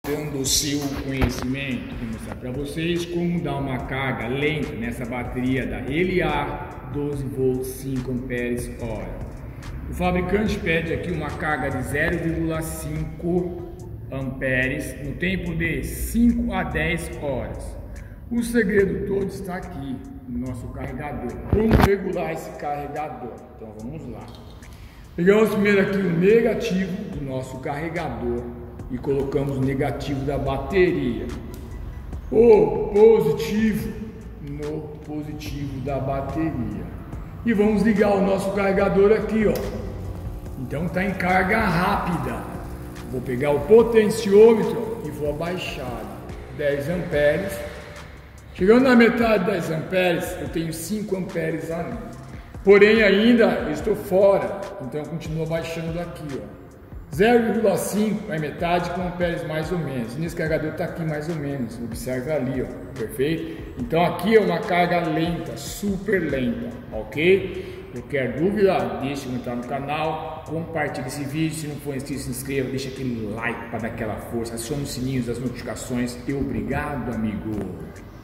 Dando o seu conhecimento, vou mostrar para vocês como dar uma carga lenta nessa bateria da LA 12 volts 5 amperes hora. O fabricante pede aqui uma carga de 0,5 amperes no tempo de 5 a 10 horas. O segredo todo está aqui no nosso carregador. Como regular esse carregador? Então vamos lá. Pegamos primeiro aqui o negativo do nosso carregador e colocamos o negativo da bateria. O positivo no positivo da bateria. E vamos ligar o nosso carregador aqui, ó. Então está em carga rápida. Vou pegar o potenciômetro e vou abaixar 10 amperes. Chegando na metade de 10 amperes, eu tenho 5 amperes ali. Porém, ainda eu estou fora, então eu continuo abaixando aqui, ó. 0,5 é metade com amperes mais ou menos. Nesse carregador está aqui mais ou menos, observe ali, ó, perfeito? Então aqui é uma carga lenta, super lenta, ok? Qualquer dúvida, deixe um comentário no canal, compartilhe esse vídeo, se não for inscrito, se inscreva, deixa aquele like para dar aquela força, acione o sininho das notificações e obrigado, amigo!